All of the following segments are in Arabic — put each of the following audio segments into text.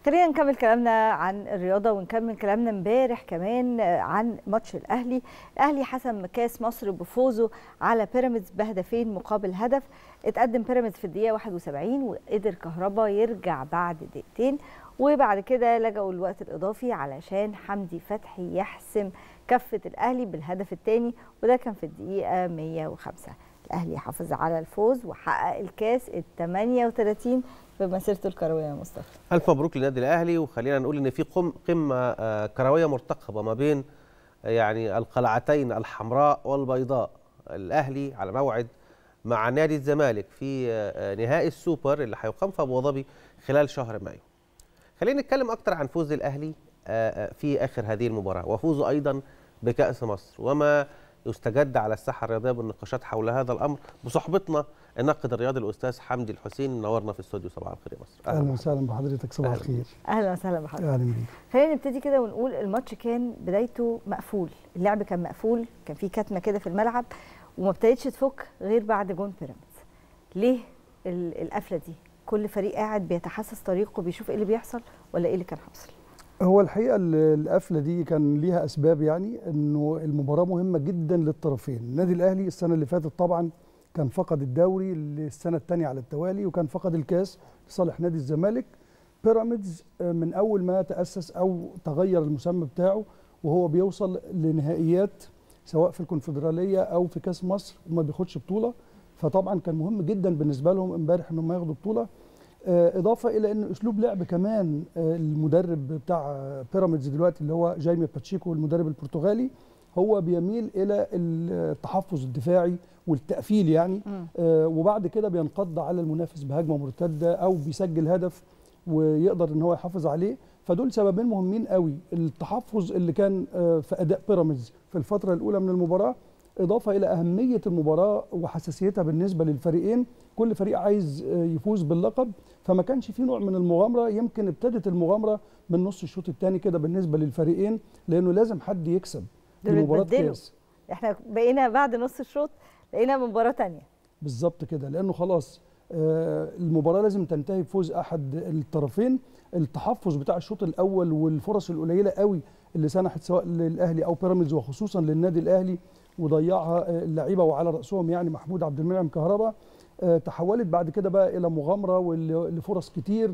خلينا نكمل كلامنا عن الرياضة ونكمل كلامنا امبارح كمان عن ماتش الأهلي. الأهلي حسم كاس مصر بفوزه على بيراميدز بهدفين مقابل هدف. اتقدم بيراميدز في الدقيقة 71 وقدر كهربا يرجع بعد دقيقتين، وبعد كده لجأوا الوقت الإضافي علشان حمدي فتحي يحسم كفة الأهلي بالهدف الثاني، وده كان في الدقيقة 105. الأهلي حافظ على الفوز وحقق الكاس ال 38 في مسيرته الكرويه يا مصطفى. الف مبروك للنادي الاهلي، وخلينا نقول ان في قمه كرويه مرتقبه ما بين يعني القلعتين الحمراء والبيضاء. الاهلي على موعد مع نادي الزمالك في نهائي السوبر اللي هيقام في ابو ظبي خلال شهر مايو. خلينا نتكلم اكتر عن فوز الاهلي في اخر هذه المباراه، وفوزه ايضا بكاس مصر، وما يستجد على الساحه الرياضيه بالنقاشات حول هذا الامر بصحبتنا الناقد الرياضي الاستاذ حمدي الحسين. منورنا في استوديو صباح الخير يا مصر. اهلا وسهلا بحضرتك. صباح الخير. اهلا وسهلا بحضرتك. اهلا بيك. خلينا نبتدي كده ونقول الماتش كان بدايته مقفول، اللعب كان مقفول، كان في كتمه كده في الملعب وما ابتدتش تفك غير بعد جون بيراميدز. ليه القفله دي؟ كل فريق قاعد بيتحسس طريقه بيشوف ايه اللي بيحصل ولا ايه اللي كان حاصل؟ هو الحقيقه القفله دي كان ليها اسباب، يعني انه المباراه مهمه جدا للطرفين. النادي الاهلي السنه اللي فاتت طبعا كان فقد الدوري للسنه الثانيه على التوالي، وكان فقد الكاس لصالح نادي الزمالك. بيراميدز من اول ما تاسس او تغير المسمى بتاعه وهو بيوصل لنهائيات سواء في الكونفدراليه او في كاس مصر وما بياخدش بطوله، فطبعا كان مهم جدا بالنسبه لهم امبارح انهم ياخدوا بطوله. اضافه الى ان اسلوب لعب كمان المدرب بتاع بيراميدز دلوقتي اللي هو جايمي باتشيكو المدرب البرتغالي، هو بيميل الى التحفظ الدفاعي والتقفيل يعني. وبعد كده بينقض على المنافس بهجمه مرتده او بيسجل هدف ويقدر ان هو يحافظ عليه. فدول سببين مهمين قوي، التحفظ اللي كان في اداء بيراميدز في الفتره الاولى من المباراه، اضافه الى اهميه المباراه وحساسيتها بالنسبه للفريقين. كل فريق عايز يفوز باللقب، فما كانش في نوع من المغامره. يمكن ابتدت المغامره من نص الشوط الثاني كده بالنسبه للفريقين، لانه لازم حد يكسب مباراه كاس. احنا بقينا بعد نص الشوط لقينا مباراه ثانيه بالظبط كده، لانه خلاص المباراه لازم تنتهي بفوز احد الطرفين. التحفظ بتاع الشوط الاول والفرص القليله قوي اللي سنحت سواء للاهلي او بيراميدز وخصوصا للنادي الاهلي وضيعها اللعيبه وعلى راسهم يعني محمود عبد المنعم كهربا، تحولت بعد كده بقى الى مغامره ولفرص كتير.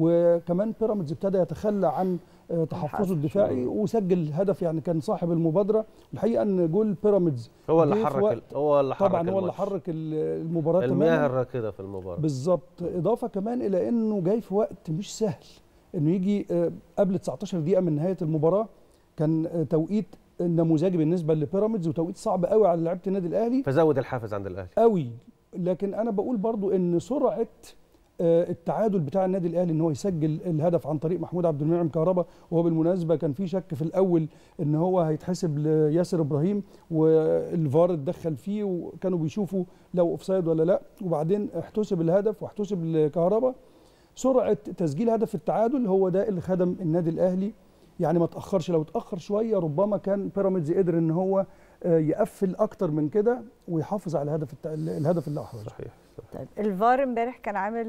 وكمان بيراميدز ابتدى يتخلى عن تحفظه الدفاعي وسجل هدف، يعني كان صاحب المبادره. الحقيقه ان جول بيراميدز هو اللي حرك طبعا هو اللي حرك المباراه، المياه الراكده في المباراه بالظبط. اضافه كمان الى انه جاي في وقت مش سهل انه يجي قبل 19 دقيقه من نهايه المباراه. كان توقيت نموذجي بالنسبه لبيراميدز وتوقيت صعب قوي على لعيبه النادي الاهلي، فزود الحافز عند الاهلي قوي. لكن انا بقول برضو ان سرعه التعادل بتاع النادي الاهلي ان هو يسجل الهدف عن طريق محمود عبد المنعم كهربا، وهو بالمناسبه كان في شك في الاول ان هو هيتحسب لياسر ابراهيم والفار اتدخل فيه وكانوا بيشوفوا لو اوفسايد ولا لا، وبعدين احتسب الهدف واحتسب لكهربا. سرعه تسجيل هدف التعادل هو ده اللي خدم النادي الاهلي، يعني ما تاخرش. لو اتاخر شويه ربما كان بيراميدز قدر ان هو يقفل اكتر من كده ويحافظ على الهدف اللي احرزه. صحيح. طيب الفار امبارح كان عامل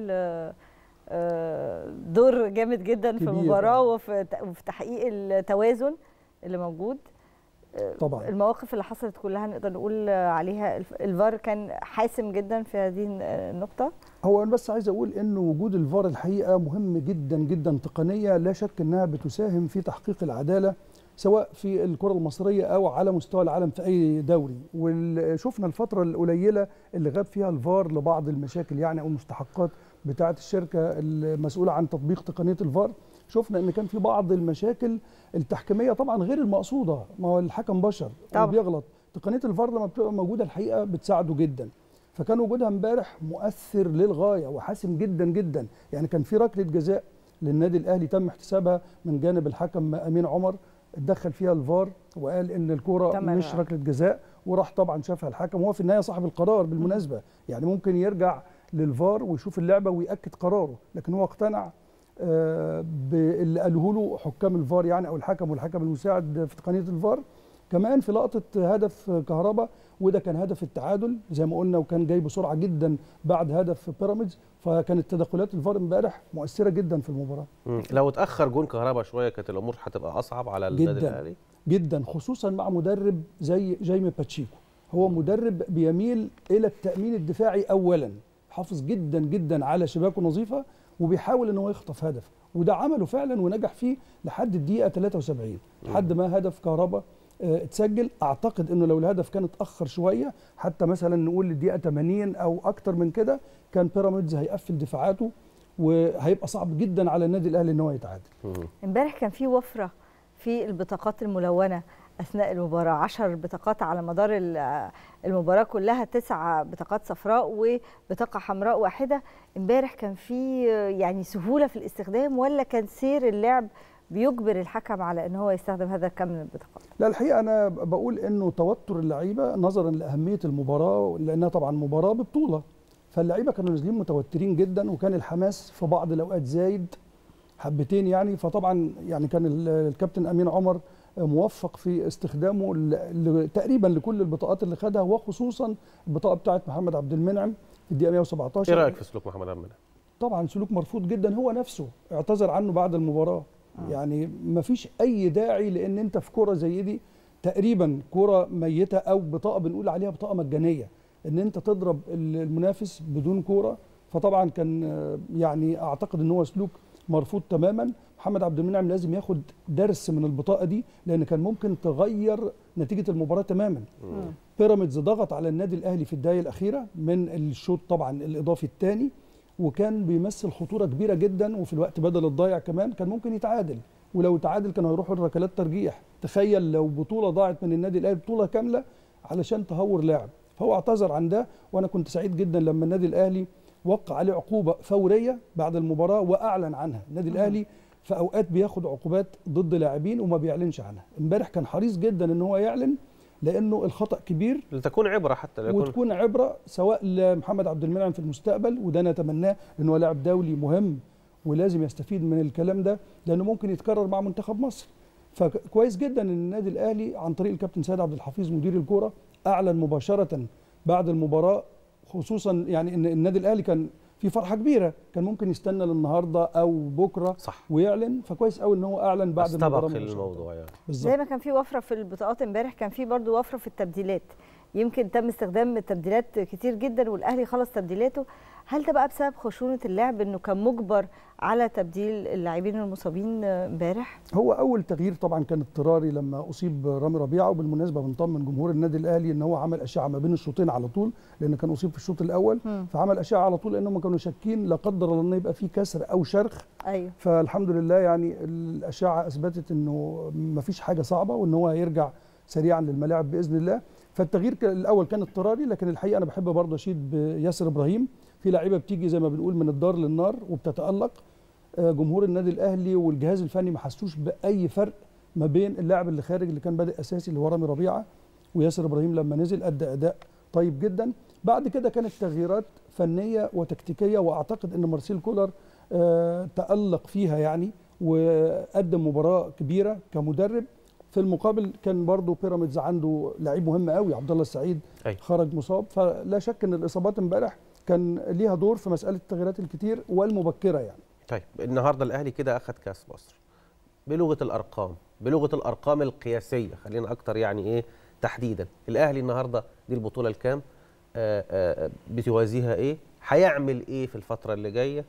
دور جامد جدا في المباراه وفي تحقيق التوازن اللي موجود. طبعا المواقف اللي حصلت كلها نقدر نقول عليها الفار كان حاسم جدا في هذه النقطه. هو انا بس عايز اقول ان وجود الفار الحقيقه مهم جدا جدا. تقنيه لا شك انها بتساهم في تحقيق العداله سواء في الكره المصريه او على مستوى العالم في اي دوري. وشفنا الفتره القليله اللي غاب فيها الفار لبعض المشاكل يعني او المستحقات بتاعه الشركه المسؤوله عن تطبيق تقنيه الفار، شفنا ان كان في بعض المشاكل التحكيميه طبعا غير المقصوده. ما هو الحكم بشر وبيغلط. تقنيه الفار لما بتبقى موجوده الحقيقه بتساعده جدا. فكان وجودها امبارح مؤثر للغايه وحاسم جدا جدا. يعني كان في ركله جزاء للنادي الاهلي تم احتسابها من جانب الحكم امين عمر، اتدخل فيها الفار وقال ان الكوره مش ركله جزاء، وراح طبعا شافها الحكم. وهو في النهايه صاحب القرار بالمناسبه، يعني ممكن يرجع للفار ويشوف اللعبه ويأكد قراره، لكن هو اقتنع باللي قالوه له حكام الفار يعني او الحكم والحكم المساعد في تقنيه الفار، كمان في لقطه هدف كهربا، وده كان هدف التعادل زي ما قلنا، وكان جاي بسرعه جدا بعد هدف بيراميدز، فكانت تدخلات الفار امبارح مؤثره جدا في المباراه. لو اتاخر جون كهربا شويه كانت الامور هتبقى اصعب على النادي الاهلي جدا، خصوصا مع مدرب زي جايمي باتشيكو. هو مدرب بيميل الى التامين الدفاعي اولا، حافظ جدا جدا على شباكه نظيفه، وبيحاول ان هو يخطف هدف، وده عمله فعلا ونجح فيه لحد الدقيقه 73 لحد ما هدف كهربا اتسجل. اعتقد انه لو الهدف كان اتاخر شويه، حتى مثلا نقول للدقيقه 80 او اكتر من كده، كان بيراميدز هيقفل دفاعاته وهيبقى صعب جدا على النادي الاهلي ان هو يتعادل. امبارح كان في وفره في البطاقات الملونه اثناء المباراه، 10 بطاقات على مدار المباراه كلها، 9 بطاقات صفراء وبطاقه حمراء واحده. امبارح كان في يعني سهوله في الاستخدام، ولا كان سير اللعب بيجبر الحكم على ان هو يستخدم هذا الكم من البطاقات؟ لا الحقيقه انا بقول انه توتر اللعيبه نظرا لاهميه المباراه، لانها طبعا مباراه ببطوله، فاللعيبه كانوا نازلين متوترين جدا، وكان الحماس في بعض الاوقات زايد حبتين يعني. فطبعا يعني كان الكابتن امين عمر موفق في استخدامه تقريبا لكل البطاقات اللي خدها، وخصوصا البطاقه بتاعه محمد عبد المنعم في الدقيقه 117. ايه رايك في سلوك محمد عبد المنعم؟ طبعا سلوك مرفوض جدا، هو نفسه اعتذر عنه بعد المباراه. يعني ما فيش اي داعي، لان انت في كوره زي دي تقريبا كوره ميته، او بطاقه بنقول عليها بطاقه مجانيه، ان انت تضرب المنافس بدون كوره. فطبعا كان يعني اعتقد ان هو سلوك مرفوض تماما. محمد عبد المنعم لازم ياخد درس من البطاقه دي، لان كان ممكن تغير نتيجه المباراه تماما. بيراميدز ضغط على النادي الاهلي في الدقائق الاخيره من الشوط طبعا الاضافي الثاني، وكان بيمثل خطوره كبيره جدا، وفي الوقت بدل الضايع كمان كان ممكن يتعادل، ولو تعادل كانوا هيروحوا لركلات ترجيح. تخيل لو بطوله ضاعت من النادي الاهلي، بطوله كامله علشان تهور لاعب. فهو اعتذر عن ده، وانا كنت سعيد جدا لما النادي الاهلي وقع عليه عقوبه فوريه بعد المباراه واعلن عنها. النادي الاهلي في اوقات بياخد عقوبات ضد لاعبين وما بيعلنش عنها، امبارح كان حريص جدا ان هو يعلن، لانه الخطا كبير، لتكون عبره حتى وتكون عبره سواء لمحمد عبد المنعم في المستقبل، وده نتمناه، ان هو لاعب دولي مهم ولازم يستفيد من الكلام ده، لانه ممكن يتكرر مع منتخب مصر. فكويس جدا ان النادي الاهلي عن طريق الكابتن سيد عبد الحفيظ مدير الكوره اعلن مباشره بعد المباراه، خصوصا يعني ان النادي الاهلي كان في فرحه كبيره، كان ممكن يستنى للنهارده او بكره صح ويعلن. فكويس قوي ان هو اعلن بعد المباراه. استبق الموضوع يعني. زي ما كان في وفره في البطاقات امبارح، كان في برضو وفره في التبديلات. يمكن تم استخدام التبديلات كتير جدا والاهلي خلص تبديلاته. هل ده بقى بسبب خشونه اللعب، انه كان مجبر على تبديل اللاعبين المصابين امبارح؟ هو اول تغيير طبعا كان اضطراري لما اصيب رامي ربيعه، وبالمناسبه بنطمن جمهور النادي الاهلي ان هو عمل اشعه ما بين الشوطين على طول، لان كان اصيب في الشوط الاول فعمل اشعه على طول، لانهم كانوا شاكين لا قدر الله ان يبقى في كسر او شرخ. ايوه. فالحمد لله يعني الاشعه اثبتت انه ما فيش حاجه صعبه، وان هو هيرجع سريعا للملاعب باذن الله. فالتغيير الاول كان اضطراري، لكن الحقيقه انا بحب برضه اشيد بياسر ابراهيم. في لعيبه بتيجي زي ما بنقول من الدار للنار وبتتالق. جمهور النادي الاهلي والجهاز الفني ما حسوش باي فرق ما بين اللاعب اللي خارج اللي كان بادئ اساسي اللي هو رامي ربيعه، وياسر ابراهيم لما نزل ادى اداء طيب جدا. بعد كده كانت تغييرات فنيه وتكتيكيه، واعتقد ان مارسيل كولر تالق فيها يعني، وقدم مباراه كبيره كمدرب. في المقابل كان برضه بيراميدز عنده لعيب مهم قوي، عبد الله السعيد خرج مصاب، فلا شك ان الاصابات امبارح كان ليها دور في مساله التغييرات الكتير والمبكره يعني. طيب النهارده الاهلي كده اخذ كاس مصر بلغه الارقام القياسيه، خلينا اكتر يعني ايه تحديدا. الاهلي النهارده دي البطوله الكام؟ بتوازيها ايه؟ هيعمل ايه في الفتره اللي جايه؟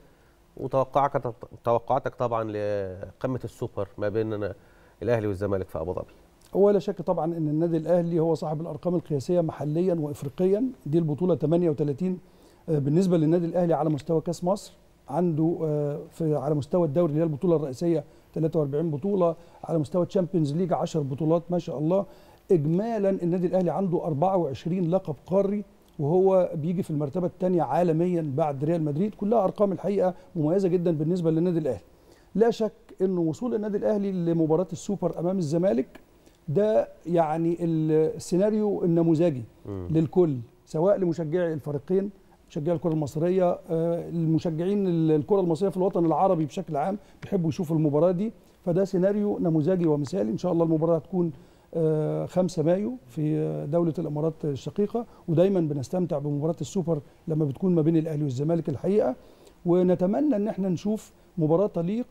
وتوقعاتك طبعا لقمه السوبر ما بين الاهلي والزمالك في ابو ظبي. ولا شك طبعا ان النادي الاهلي هو صاحب الارقام القياسيه محليا وافريقيا. دي البطوله 38 بالنسبه للنادي الاهلي على مستوى كاس مصر، عنده على مستوى الدوري اللي هي البطوله الرئيسيه 43 بطوله، على مستوى تشامبيونز ليج 10 بطولات ما شاء الله. اجمالا النادي الاهلي عنده 24 لقب قاري، وهو بيجي في المرتبه الثانيه عالميا بعد ريال مدريد. كلها ارقام الحقيقه مميزه جدا بالنسبه للنادي الاهلي. لا شك انه وصول النادي الاهلي لمباراه السوبر امام الزمالك ده يعني السيناريو النموذجي للكل، سواء لمشجعي الفريقين، مشجعي الكره المصريه، المشجعين الكره المصريه في الوطن العربي بشكل عام بيحبوا يشوفوا المباراه دي. فده سيناريو نموذجي ومثالي. ان شاء الله المباراه هتكون 5 مايو في دولة الإمارات الشقيقة، ودايما بنستمتع بمباراة السوبر لما بتكون ما بين الأهلي والزمالك الحقيقة. ونتمنى ان احنا نشوف مباراة تليق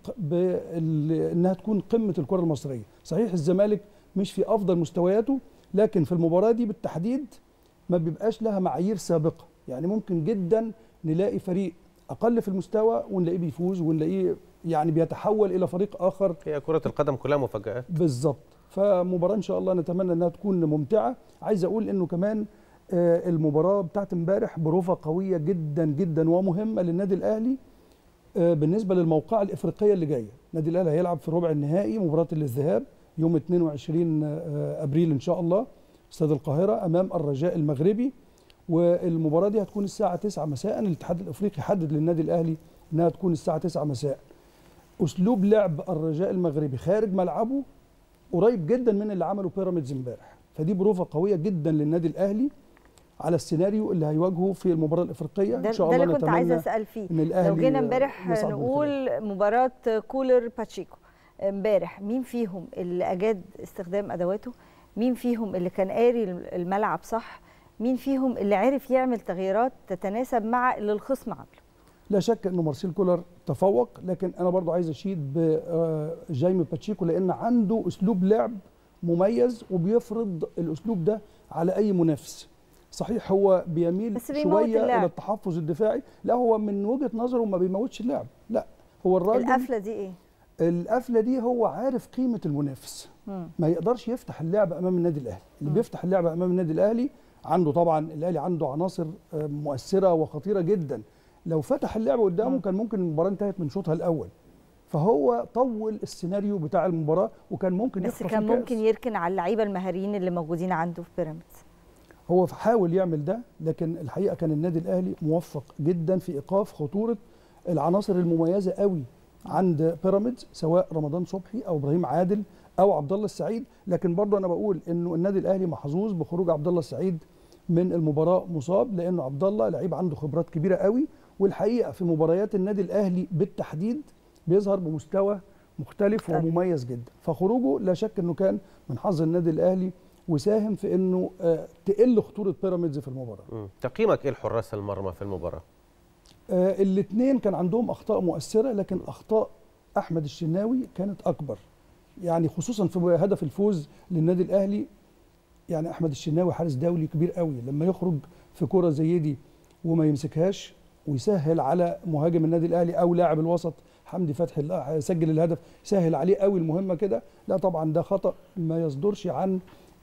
بانها تكون قمة الكرة المصرية. صحيح الزمالك مش في افضل مستوياته، لكن في المباراة دي بالتحديد ما بيبقاش لها معايير سابقة، يعني ممكن جدا نلاقي فريق اقل في المستوى ونلاقيه بيفوز، ونلاقيه يعني بيتحول الى فريق اخر. هي كرة القدم كلها مفاجآت بالظبط. فمباراة ان شاء الله نتمنى انها تكون ممتعة. عايز اقول انه كمان المباراة بتاعت امبارح بروفة قوية جدا جدا ومهمة للنادي الاهلي بالنسبة للموقعة الافريقية اللي جاية. النادي الاهلي هيلعب في ربع النهائي مباراة الذهاب يوم 22 ابريل ان شاء الله استاد القاهرة امام الرجاء المغربي، والمباراة دي هتكون الساعة 9 مساء. الاتحاد الافريقي حدد للنادي الاهلي انها تكون الساعة 9 مساء. اسلوب لعب الرجاء المغربي خارج ملعبه قريب جدا من اللي عمله بيراميدز امبارح، فدي بروفة قوية جدا للنادي الاهلي على السيناريو اللي هيواجهه في المباراة الافريقية. ان شاء الله. ده اللي كنت عايزه اسال فيه. لو جينا امبارح نقول مباراة كولر باتشيكو امبارح، مين فيهم اللي اجاد استخدام ادواته؟ مين فيهم اللي كان قاري الملعب صح؟ مين فيهم اللي عرف يعمل تغييرات تتناسب مع اللي الخصم عمله؟ لا شك انه مارسيل كولر تفوق، لكن انا برضو عايز اشيد بجايمي باتشيكو لان عنده اسلوب لعب مميز وبيفرض الاسلوب ده على اي منافس. صحيح هو بيميل شويه الى التحفظ الدفاعي، لا هو من وجهه نظره ما بيموتش اللعب، لا هو الراجل القفله دي ايه؟ القفله دي هو عارف قيمه المنافس، ما يقدرش يفتح اللعب امام النادي الاهلي. اللي بيفتح اللعب امام النادي الاهلي عنده طبعا الاهلي عنده عناصر مؤثره وخطيره جدا، لو فتح اللعب قدامه كان ممكن المباراه انتهت من شوطها الاول. فهو طول السيناريو بتاع المباراه وكان ممكن بس كان ممكن يركن على اللعيبه المهاريين اللي موجودين عنده في بيراميدز. هو حاول يعمل ده، لكن الحقيقه كان النادي الاهلي موفق جدا في ايقاف خطوره العناصر المميزه قوي عند بيراميدز، سواء رمضان صبحي او ابراهيم عادل او عبد الله السعيد. لكن برضه انا بقول انه النادي الاهلي محظوظ بخروج عبد الله السعيد من المباراه مصاب، لانه عبد الله لعيب عنده خبرات كبيره قوي، والحقيقه في مباريات النادي الاهلي بالتحديد بيظهر بمستوى مختلف ومميز جدا. فخروجه لا شك انه كان من حظ النادي الاهلي وساهم في انه تقل خطوره بيراميدز في المباراه. تقييمك ايه لحراس المرمى في المباراه؟ الاثنين كان عندهم اخطاء مؤثره، لكن اخطاء احمد الشناوي كانت اكبر، يعني خصوصا في هدف الفوز للنادي الاهلي. يعني احمد الشناوي حارس دولي كبير قوي، لما يخرج في كره زي دي وما يمسكهاش ويسهل على مهاجم النادي الاهلي او لاعب الوسط حمدي فتحي سجل الهدف، سهل عليه قوي المهمه كده، لا طبعا ده خطا ما يصدرش عن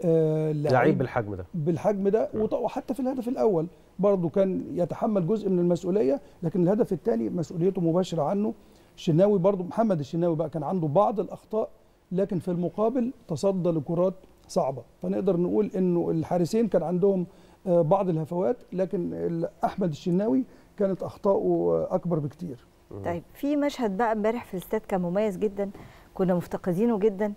لعيب بالحجم ده. وحتى في الهدف الاول برضه كان يتحمل جزء من المسؤوليه، لكن الهدف الثاني مسؤوليته مباشره عنه. الشناوي برضه محمد الشناوي بقى كان عنده بعض الاخطاء، لكن في المقابل تصدى لكرات صعبه. فنقدر نقول انه الحارسين كان عندهم بعض الهفوات، لكن احمد الشناوي كانت اخطاؤه اكبر بكتير. طيب في مشهد بقى امبارح في الاستاد كان مميز جدا، كنا مفتقدينه جدا،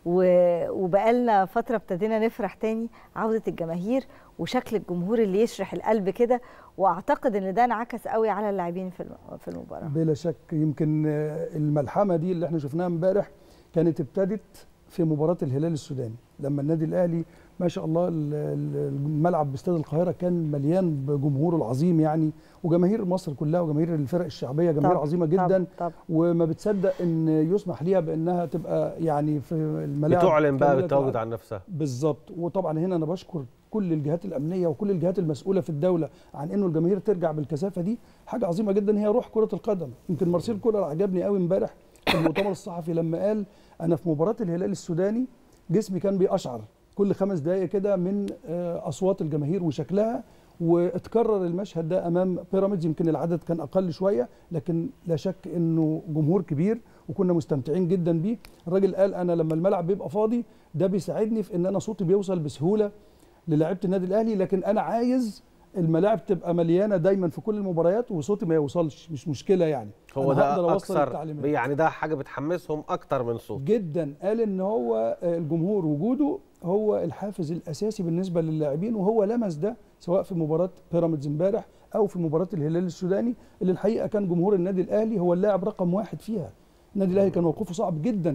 وبقالنا فتره ابتدينا نفرح تاني، عوده الجماهير وشكل الجمهور اللي يشرح القلب كده، واعتقد ان ده انعكس قوي على اللاعبين في المباراه. بلا شك. يمكن الملحمه دي اللي احنا شفناها امبارح كانت ابتدت في مباراه الهلال السوداني، لما النادي الاهلي ما شاء الله الملعب باستاد القاهره كان مليان بجمهوره العظيم، يعني وجماهير مصر كلها وجماهير الفرق الشعبيه جماهير عظيمه جدا. طب. وما بتصدق ان يسمح ليها بانها تبقى يعني في الملاعب بتعلن بقى بالتواجد عن نفسها. بالظبط. وطبعا هنا انا بشكر كل الجهات الامنيه وكل الجهات المسؤوله في الدوله عن انه الجماهير ترجع بالكثافه دي، حاجه عظيمه جدا، هي روح كره القدم. يمكن مارسيل كولر عجبني قوي امبارح في المؤتمر الصحفي لما قال انا في مباراه الهلال السوداني جسمي كان بيقشعر كل 5 دقائق كده من اصوات الجماهير وشكلها، واتكرر المشهد ده امام بيراميدز. يمكن العدد كان اقل شويه، لكن لا شك انه جمهور كبير وكنا مستمتعين جدا بيه. الراجل قال انا لما الملعب بيبقى فاضي ده بيساعدني في ان انا صوتي بيوصل بسهوله للاعيبه النادي الاهلي، لكن انا عايز الملاعب تبقى مليانه دايما في كل المباريات وصوتي ما يوصلش، مش مشكله يعني. هو ده اكثر يعني ده حاجه بتحمسهم اكتر من صوت جدا. قال ان هو الجمهور وجوده هو الحافز الاساسي بالنسبه للاعبين، وهو لمس ده سواء في مباراه بيراميدز امبارح او في مباراه الهلال السوداني اللي الحقيقه كان جمهور النادي الاهلي هو اللاعب رقم 1 فيها. النادي الاهلي كان موقفه صعب جدا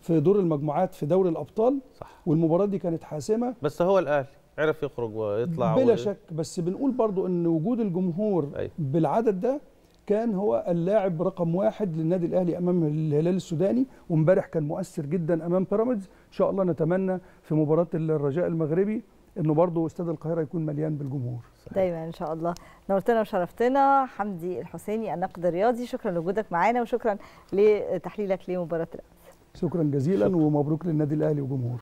في دور المجموعات في دوري الابطال. صح. والمباراه دي كانت حاسمه، بس هو الاهلي عرف يخرج ويطلع بلا شك. بس بنقول برضو ان وجود الجمهور بالعدد ده كان هو اللاعب رقم 1 للنادي الاهلي امام الهلال السوداني، وامبارح كان مؤثر جدا امام بيراميدز. ان شاء الله نتمنى في مباراه الرجاء المغربي انه برضو استاد القاهره يكون مليان بالجمهور. دايما ان شاء الله. نورتنا وشرفتنا حمدي الحسيني الناقد الرياضي، شكرا لوجودك معانا وشكرا لتحليلك لمباراه الامس. شكرا جزيلا ومبروك للنادي الاهلي وجمهوره.